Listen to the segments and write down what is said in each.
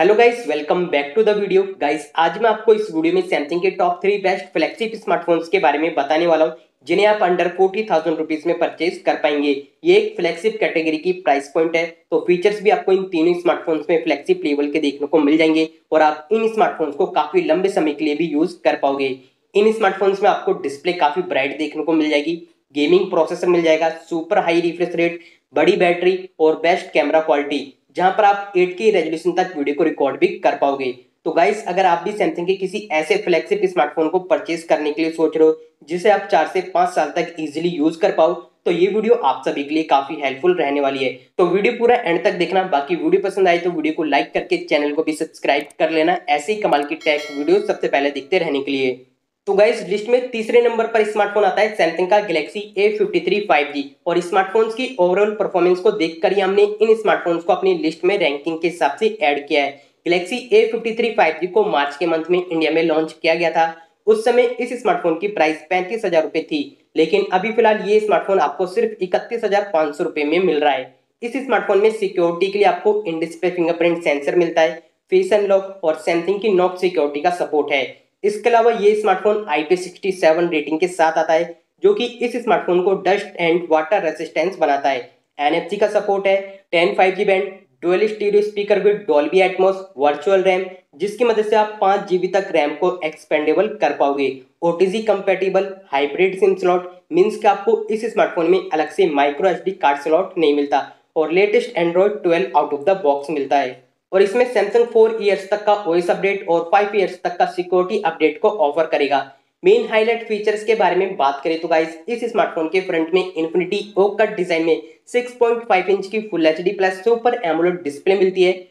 Hello guys, welcome back to the video. Guys, आज मैं आपको इस वीडियो में सैमसंग के टॉप 3 बेस्ट फ्लैगशिप स्मार्टफोन्स के बारे में बताने वाला हूं, जिन्हें आप अंडर 40,000 रुपीज में परचेज कर पाएंगे। ये एक फ्लैगशिप कैटेगरी की प्राइस पॉइंट है, तो फीचर्स भी आपको इन तीनों स्मार्टफोन्स में फ्लैगशिप लेवल के देखने को मिल जाएंगे और आप इन स्मार्टफोन्स को काफी लंबे समय के लिए भी यूज कर पाओगे। इन स्मार्टफोन्स में आपको डिस्प्ले काफी ब्राइट देखने को मिल जाएगी, गेमिंग प्रोसेसर मिल जाएगा, सुपर हाई रिफ्रेश रेट, बड़ी बैटरी और बेस्ट कैमरा क्वालिटी, जहां पर आप 8K रेजोल्यूशन तक वीडियो को रिकॉर्ड भी कर पाओगे। तो गाइस, अगर आप भी सैमसंग के किसी ऐसे फ्लैगशिप स्मार्टफोन को परचेज करने के लिए सोच रहे हो जिसे आप 4 से 5 साल तक इजीली यूज कर पाओ, तो ये वीडियो आप सभी के लिए काफी हेल्पफुल रहने वाली है। तो वीडियो पूरा एंड तक देखना। बाकी वीडियो पसंद आए तो वीडियो को लाइक करके चैनल को भी सब्सक्राइब कर लेना, ऐसे ही कमाल की टेक वीडियो सबसे पहले दिखते रहने के लिए। तो गाइस, लिस्ट में तीसरे नंबर पर स्मार्टफोन आता है सैमसंग का गैलेक्सी A53 5G। और स्मार्टफोन्स की ओवरऑल परफॉर्मेंस को देखकर ही हमने इन स्मार्टफोन्स को अपनी लिस्ट में रैंकिंग के हिसाब से ऐड किया है। गैलेक्सी A53 5G को मार्च के मंथ में इंडिया में लॉन्च किया गया था। उस समय इस स्मार्टफोन की प्राइस 35,000 रुपए थी, लेकिन अभी फिलहाल ये स्मार्टफोन आपको सिर्फ 31,500 रुपए में मिल रहा है। इस स्मार्टफोन में सिक्योरिटी के लिए आपको इन डिस्प्ले फिंगरप्रिंट सेंसर मिलता है, फेस अनलॉक और सैमसंग की नॉक सिक्योरिटी का सपोर्ट है। इसके अलावा ये स्मार्टफोन IP67 रेटिंग के साथ आता है, जो कि इस स्मार्टफोन को डस्ट एंड वाटर रेसिस्टेंस बनाता है। NFC का सपोर्ट है, 10 5G band, dual stereo speaker with Dolby Atmos, virtual RAM, जिसकी मदद से आप 5 GB तक रैम को एक्सपेंडेबल कर पाओगे। OTG compatible hybrid SIM slot means कि आपको इस स्मार्टफोन में अलग से माइक्रो SD कार्ड स्लॉट नहीं मिलता और latest Android 12 out of the box मिलता है। और इसमें सैमसंग 4 इयर्स तक का OS अपडेट और 5 इयर्स तक का सिक्योरिटी अपडेट को ऑफर करेगा। मेन हाईलाइट फीचर्स के बारे में बात करें तो गाइस, इस स्मार्टफोन के फ्रंट में इन्फिनिटी ओक कट डिजाइन में 6.5 इंच की full HD plus super AMOLED display मिलती है।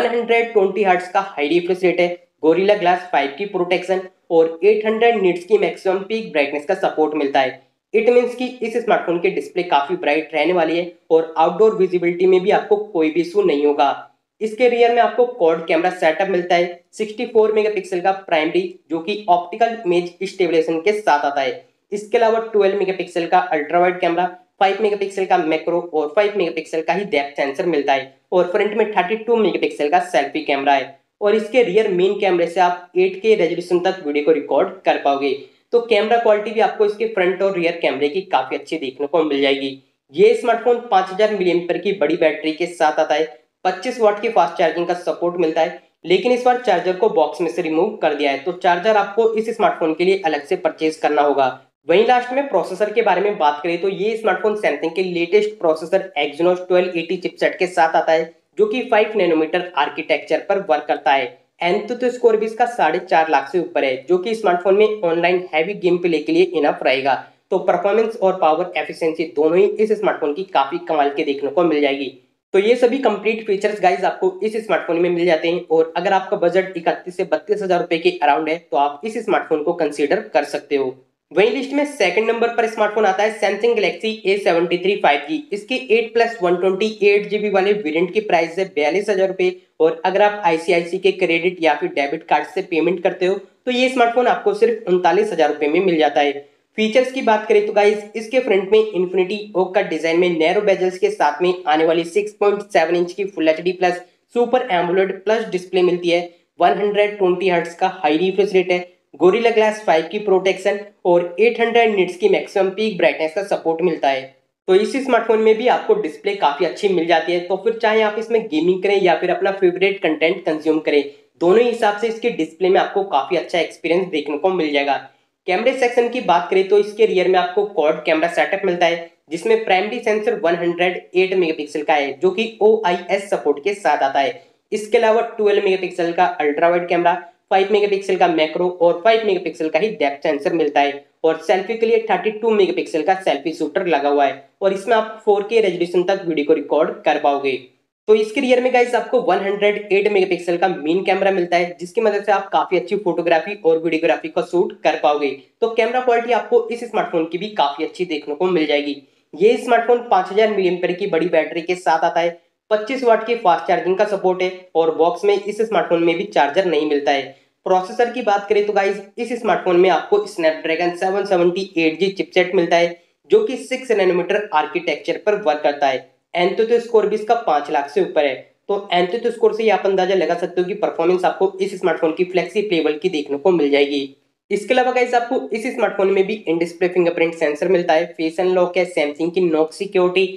120 हर्ट्ज का हाई रिफ्रेश रेट है, गोरिल्ला ग्लास 5 की प्रोटेक्शन और 800 निट्स की मैक्सिमम पीक ब्राइटनेस का सपोर्ट मिलता है। इट मीन्स कि इस स्मार्टफोन की डिस्प्ले काफी ब्राइट रहने वाली है और आउटडोर विजिबिलिटी में भी आपको कोई भी इशू नहीं होगा। इसके रियर में आपको क्वाड कैमरा सेटअप मिलता है, 64 मेगापिक्सल का प्राइमरी, जो कि ऑप्टिकल इमेज स्टेबलाइजेशन के साथ आता है। इसके अलावा 12 मेगापिक्सल का अल्ट्रा वाइड कैमरा, 5 मेगापिक्सल का मैक्रो और 5 मेगापिक्सल का ही डेप्थ सेंसर मिलता है और फ्रंट में 32 मेगापिक्सल का सेल्फी कैमरा है। और इसके रियर मेन कैमरे से आप 8K रेजोल्यूशन तक वीडियो को रिकॉर्ड कर पाओगे। तो कैमरा क्वालिटी भी आपको इसके फ्रंट और रियर कैमरे की काफी अच्छी देखने को मिल जाएगी। ये स्मार्टफोन 5000 mAh की बड़ी बैटरी के साथ आता है, 25 वाट की फास्ट चार्जिंग का सपोर्ट मिलता है, लेकिन इस बार चार्जर को बॉक्स में से रिमूव कर दिया है, तो चार्जर आपको इस स्मार्टफोन के लिए अलग से परचेज करना होगा। वहीं लास्ट में प्रोसेसर के बारे में बात करें तो ये स्मार्टफोन सैमसंग के लेटेस्ट प्रोसेसर Exynos 1280 चिपसेट के साथ आता है, जो कि 5 नैनोमीटर आर्किटेक्चर पर वर्क करता है। एंतुतो स्कोर भी इसका 4.5 लाख से ऊपर है, जो कि स्मार्टफोन में ऑनलाइन हैवी गेम प्ले के लिए इनफ रहेगा। तो परफॉर्मेंस और पावर एफिशिएंसी दोनों ही इस स्मार्टफोन की काफी कमाल के देखने को मिल जाएगी। तो ये सभी कंप्लीट फीचर्स गाइस आपको इस स्मार्टफोन में मिल जाते हैं, और अगर आपका बजट 31 से 32 हजार रुपए के अराउंड है तो आप इस स्मार्टफोन को कंसीडर कर सकते हो। वहीं लिस्ट में सेकंड नंबर पर स्मार्टफोन आता है सैमसंग गैलेक्सी A73 5G। इसके 8+128 GB वाले वेरिएंट की प्राइस है 42,000 रुपए, और अगर आप ICICI के क्रेडिट या फिर डेबिट कार्ड से पेमेंट करते हो तो ये स्मार्टफोन आपको सिर्फ 39,000 रुपए में मिल जाता है। फीचर्स की बात करें तो गाइस, इसके फ्रंट में इन्फिनिटी ओक का डिजाइन में नैरो बेजल्स के साथ में आने वाली 6.7 इंच की full HD plus super AMOLED plus display मिलती है। 120 हर्ट्ज का हाई रिफ्रेश रेट है, गोरिल्ला ग्लास 5 की प्रोटेक्शन और 800 निट्स की मैक्सिमम पीक ब्राइटनेस का सपोर्ट मिलता है। तो इसी स्मार्टफोन में भी आपको डिस्प्ले काफी अच्छी मिल जाती है, तो फिर चाहे आप इसमें गेमिंग करें या फिर अपना फेवरेट कंटेंट कंज्यूम करें, दोनों ही हिसाब से इसके डिस्प्ले में आपको काफी अच्छा एक्सपीरियंस देखने को मिल जाएगा। कैमरे सेक्शन की बात करें तो इसके रियर में आपको क्वाड कैमरा सेटअप मिलता है, जिसमें प्राइमरी सेंसर 108 मेगापिक्सल का है, जो कि OIS सपोर्ट के साथ आता है। इसके अलावा 12 मेगापिक्सल का अल्ट्रा वाइड कैमरा, 5 मेगापिक्सल का मैक्रो और 5 मेगापिक्सल का ही डेप्थ सेंसर मिलता है, और सेल्फी के लिए 32 मेगापिक्सल का सेल्फी शूटर लगा हुआ है, और इसमें आप 4K रेजोल्यूशन तक वीडियो को रिकॉर्ड कर पाओगे। तो इसके रियर में गाइस आपको 108 मेगापिक्सल का मेन कैमरा मिलता है, जिसकी मदद से आप काफी अच्छी फोटोग्राफी और वीडियोग्राफी को शूट कर पाओगे। तो कैमरा क्वालिटी आपको इस स्मार्टफोन की भी काफी अच्छी देखने को मिल जाएगी। ये स्मार्टफोन 5000 mAh की बड़ी बैटरी के साथ आता है, 25 वाट की फास्ट चार्जिंग का सपोर्ट है, और बॉक्स में इस स्मार्टफोन में भी चार्जर नहीं मिलता है। प्रोसेसर की बात करें तो गाइस, इस स्मार्टफोन में आपको स्नैपड्रैगन 778G चिपसेट मिलता है, जो कि 6 नैनोमीटर आर्किटेक्चर पर वर्क करता है। एंतुतो स्कोर भी इसका 5 लाख से ऊपर है। तो एंतुतो स्कोर से आप अंदाजा लगा सकते हो कि परफॉर्मेंस आपको इस स्मार्टफोन की फ्लेक्सी लेवल की देखने को मिल जाएगी। इसके अलावा गाइस आपको इस स्मार्टफोन में भी इन डिस्प्ले फिंगरप्रिंट सेंसर मिलता है, फेस अनलॉक है, सैमसंग की Knox security,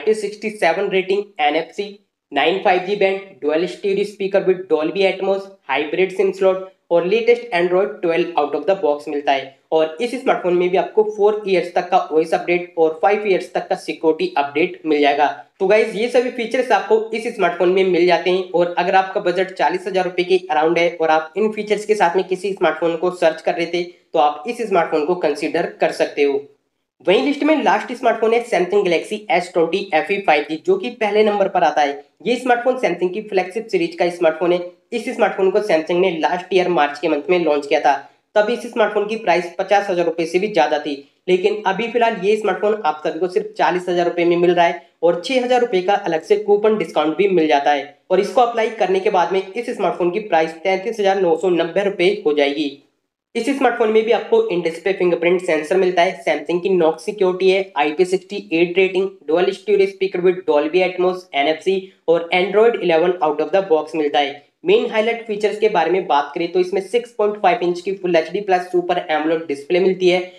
IP67 rating, NFC, 9 5G band, dual stereo speaker with Dolby Atmos, hybrid SIM slot और latest Android 12 out of the box मिलता है। और इस स्मार्टफोन में भी आपको 4 इयर्स तक का वॉइस अपडेट और 5 इयर्स तक का सिक्योरिटी अपडेट मिल जाएगा। तो गाइज ये सभी फीचर्स आपको इस स्मार्टफोन में मिल जाते हैं। और अगर आपका बजट 40,000 रुपए के अराउंड है और आप इन फीचर्स के साथ में किसी स्मार्टफोन को सर्च कर रहे थे तो आप इस स्मार्टफोन को कंसिडर कर सकते हो। वहीं लिस्ट में लास्ट स्मार्टफोन है Samsung Galaxy S20 FE 5G जो कि पहले नंबर पर आता है। ये स्मार्टफोन सैमसंग की फ्लैगशिप सीरीज का स्मार्टफोन है। इस स्मार्टफोन को सैमसंग ने लास्ट ईयर मार्च के मंथ में लॉन्च किया था। तब इस स्मार्टफोन की प्राइस 50,000 रुपए से भी ज्यादा थी, लेकिन अभी फिलहाल ये स्मार्टफोन आप सभी को सिर्फ 40,000 रुपए में मिल रहा है और 6,000 रुपए का अलग से कूपन डिस्काउंट भी मिल जाता है। और इसको अप्लाई करने के बाद में इस स्मार्टफोन की प्राइस 33,990 रुपए हो जाएगी। इस स्मार्टफोन में भी आपको इन डिस्प्ले फिंगरप्रिंट सेंसर मिलता है, सैमसंग की नॉक सिक्योरिटी है, IP68 rating, dual stereo speaker with Dolby Atmos, NFC और Android 11 out of the box मिलता है। मेन हाईलाइट फीचर्स के बारे में बात करें तो इसमें 6.5 इंच की full HD plus super AMOLED display मिलती है,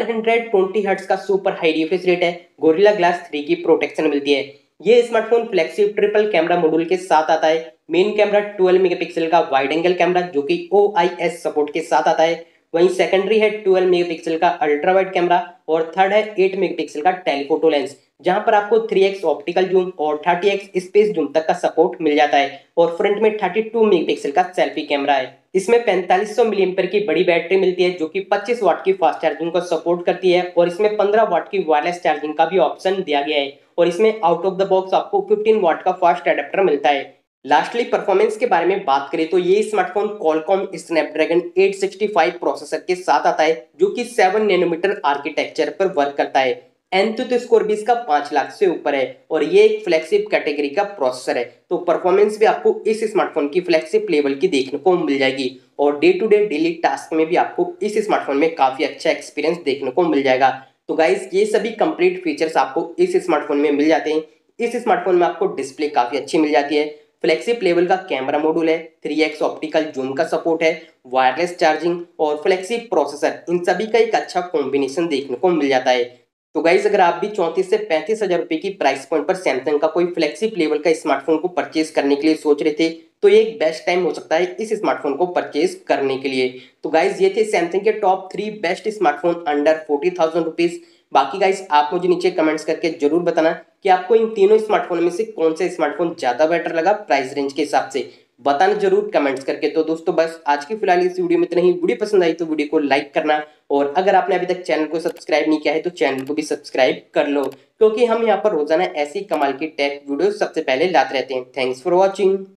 120 हर्ट्ज का सुपर हाई रिफ्रेश रेट है, गोरिल्ला ग्लास 3 की प्रोटेक्शन मिलती है। ये स्मार्टफोन फ्लेक्सिब ट्रिपल कैमरा मॉड्यूल के साथ आता है। मेन कैमरा 12 मेगापिक्सल का वाइड एंगल कैमरा जो कि OIS सपोर्ट के साथ आता है। वहीं सेकेंडरी है 12 मेगापिक्सल का अल्ट्रा वाइड कैमरा और थर्ड है 8 मेगापिक्सल का टेलीफोटो लेंस, जहां पर आपको 3x ऑप्टिकल जूम और 30x स्पेस जूम तक का सपोर्ट मिल जाता है। और फ्रंट में 32 मेगापिक्सल का सेल्फी कैमरा है। इसमें 4500 मिलीएम्पेयर की बड़ी बैटरी मिलती है जो कि 25 वाट की फास्ट चार्जिंग को सपोर्ट करती है और इसमें 15 वाट की वायरलेस चार्जिंग का भी ऑप्शन दिया गया है। और इसमें आउट ऑफ द बॉक्स आपको 15 वाट का फास्ट एडेप्टर मिलता है। लास्टली परफॉर्मेंस के बारे में बात करें तो ये स्मार्टफोन क्वालकॉम स्नैपड्रैगन 865 प्रोसेसर के साथ आता है जो कि 7 नैनोमीटर आर्किटेक्चर पर वर्क करता है। एंतुतो स्कोर भी इसका 5 लाख से ऊपर है और ये एक फ्लैगशिप कैटेगरी का प्रोसेसर है। तो परफॉर्मेंस भी आपको इस स्मार्टफोन की फ्लैगशिप लेवल की देखने को मिल जाएगी और day to day daily task में भी आपको इस स्मार्टफोन में काफी अच्छा एक्सपीरियंस देखने को मिल जाएगा। तो गाइस ये सभी कंप्लीट फीचर्स आपको इस स्मार्टफोन में मिल जाते हैं। इस स्मार्टफोन में आपको डिस्प्ले काफी अच्छी मिल जाती है, फ्लेक्सिब लेवल का कैमरा मॉड्यूल है, 3x ऑप्टिकल जूम का सपोर्ट है, वायरलेस चार्जिंग और फ्लेक्सिब प्रोसेसर, इन सभी का एक अच्छा कॉम्बिनेशन देखने को मिल जाता है। तो गाइज अगर आप भी 34 से 35,000 रुपए की प्राइस पॉइंट पर सैमसंग का कोई फ्लेक्सिब लेवल का स्मार्टफोन को परचेज करने के लिए सोच रहे थे तो ये एक बेस्ट टाइम हो सकता है इस स्मार्टफोन को परचेज करने के लिए। तो गाइज ये थे सैमसंग के top 3 best smartphone under 40,000 rupees. बाकी गाइस आप मुझे नीचे कमेंट्स करके जरूर बताना कि आपको इन तीनों स्मार्टफोन में से कौन सा स्मार्टफोन ज्यादा बेटर लगा प्राइस रेंज के हिसाब से, बताना जरूर कमेंट्स करके। तो दोस्तों बस आज की फिलहाल इस वीडियो में इतना ही। वीडियो पसंद आई तो वीडियो को लाइक करना और अगर आपने अभी तक चैनल को सब्सक्राइब नहीं किया है तो चैनल को भी सब्सक्राइब कर लो, क्योंकि हम यहाँ पर रोजाना ऐसी कमाल की टेक वीडियो सबसे पहले लाते रहते हैं। Thanks for watching.